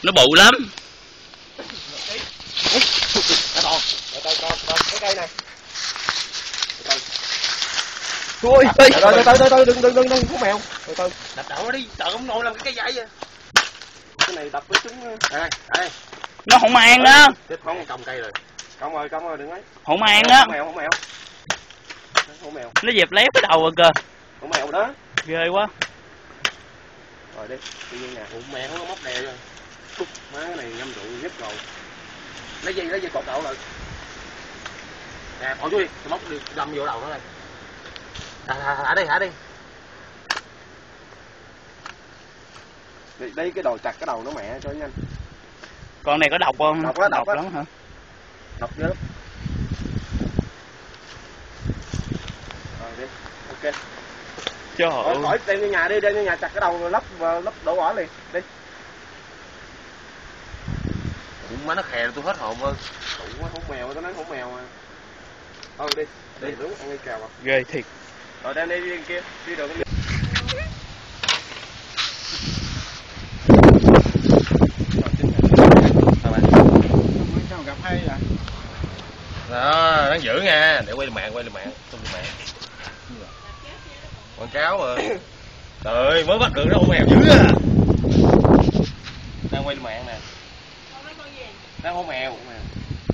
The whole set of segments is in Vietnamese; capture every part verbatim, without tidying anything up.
Nó bự lắm. Cái cây này. Ôi, ơi. Từ từ từ từ đừng đừng đừng đừng hú mèo. Từ từ. Đập đầu nó đi, trời ông nội làm cái cây dây vậy. Cái này đập với chúng đây, đây. Nó không ăn đó. Tiếp không còng cây rồi. Còng rồi, còng rồi đừng ấy. Không ăn đó. Hú mèo, hú mèo. Hú mèo. Nó dẹp lép cái đầu rồi kìa. Hú mèo đó. Ghê quá. Rồi đi, tự nhiên nè, hú mèo nó móc đè rồi. Má cái này ngâm rượu nhất rồi. Lấy dây lấy dây cột đầu lại. Nè, bỏ chú đi, tôi móc đi đâm vô đầu nó đây. Thả, thả đi, thả đi. Đây cái đầu chặt cái đầu nó mẹ cho nhanh. Con này có độc không? Độc đó, độc, độc đó. lắm hả? Độc dữ lắm. Rồi đi, ok. Trời Rồi, khỏi đem vô nhà đi, đem vô nhà chặt cái đầu rồi lấp lấp đổ bỏ liền, đi. Ủa má nó khè tôi hết hồn ơi. Đủ quá, hú mèo, tao nói hú mèo mà. Thôi đi, đi đúng ăn đi cào à. Ghê thiệt. Rồi đem đi đi kia, đi đường đi. Sao gặp hay vậy? Đó, đáng giữ nha, để quay mạng, quay mạng, tung mạng. Quảng cáo mà. Trời ơi, mới bắt được nó hú mèo dữ à. Đang quay mạng nè. Đang hú mèo, hú mèo.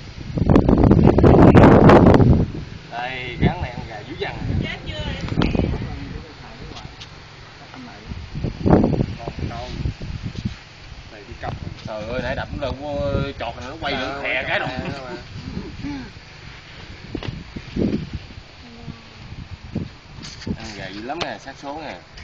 Đây, gắn này con gà dữ dằn. Chết chưa? Đâu. Này đi cặp. Trời ơi, nãy đập nó lên chọt nó quay được khè cái đồng. Ăn gà dữ lắm nè, sát số nè.